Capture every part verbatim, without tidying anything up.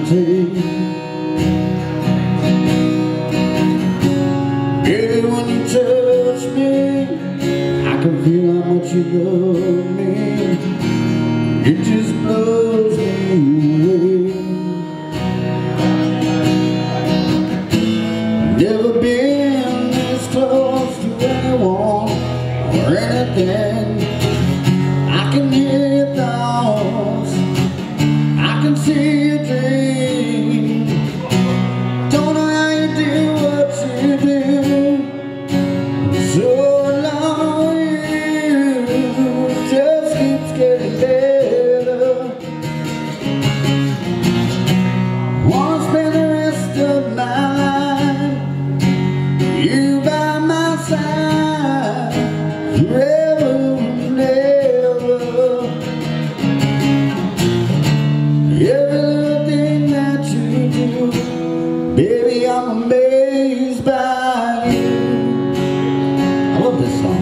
take. Baby, when you touch me, I can feel how much you love me. It just blows me away. Never been this close to anyone or anything. I can hear your thoughts, I can see your dream. Don't know how you do what you do. So long you just keeps getting better. Wanna spend the rest of my life, you by my side, forever and ever. Every little thing that you do, baby, I'm amazed by you. I love this song.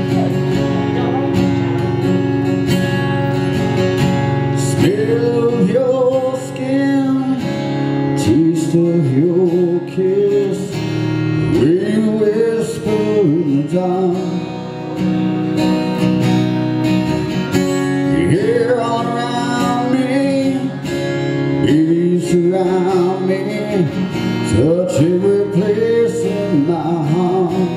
Smell of your skin, taste of your kiss, we whisper in the dark. Your hair all around me, baby, surround me, touch every place in my heart.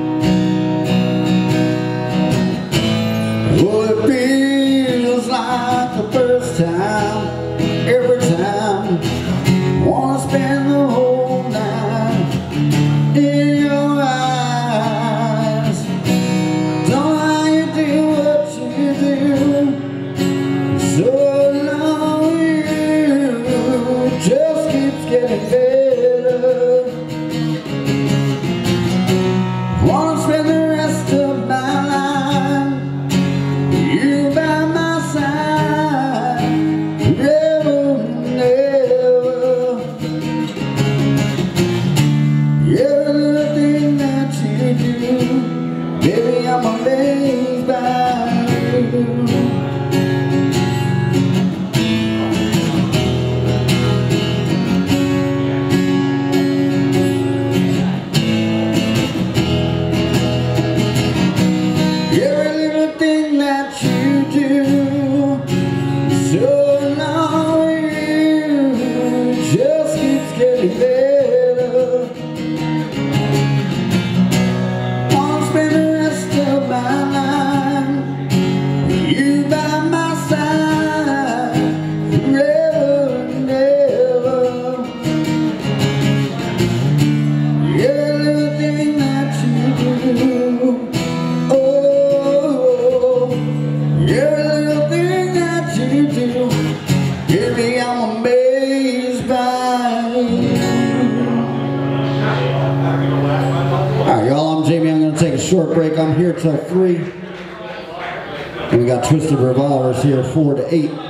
Oh, it feels like the first time, every time. Wanna spend the whole night in your eyes. Don't know how you do what you do. So long you just keeps getting better. Wanna spend the rest of my life, you by my side, forever and ever. Every little thing that you do, baby, I'm amazed by you. Every little thing that you do, so long you just keeps getting better. Wanna spend the rest of my life, you by my side, forever and ever. Every little thing that you do, oh, every little thing that you do, baby, I'm amazed by you. Alright, y'all, I'm Jamie. I'm going to take a short break. I'm here till three. And we got Twisted Revolvers here four to eight.